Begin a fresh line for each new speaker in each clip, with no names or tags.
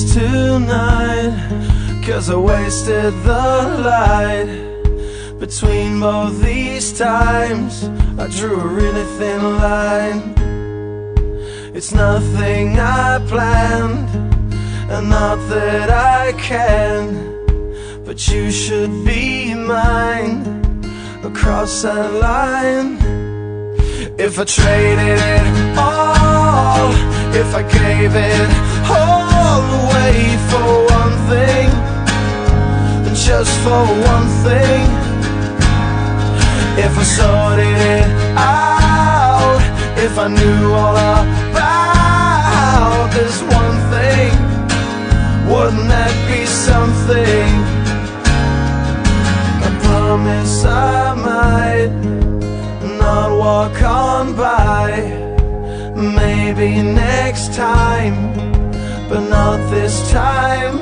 lose tonight, 'cause I wasted the light. Between both these times I drew a really thin line. It's nothing I planned, and not that I can, but you should be mine across that line. If I traded it all, if I gave it all away for one thing, just for one thing, if I sorted it out, if I knew all about this one thing, wouldn't that be something? I promise I might not walk on by, maybe next time, but not this time.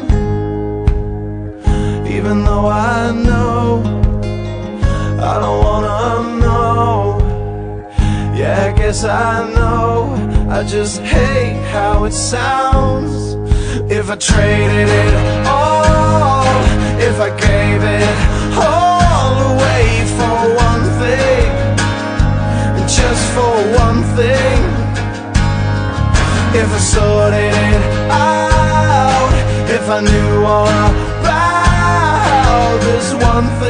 Even though I know I don't wanna know, yeah, I guess I know, I just hate how it sounds. If I traded it all, if I gave it all away for one thing, just for one thing, if I sorted it out, if I knew all about this one thing.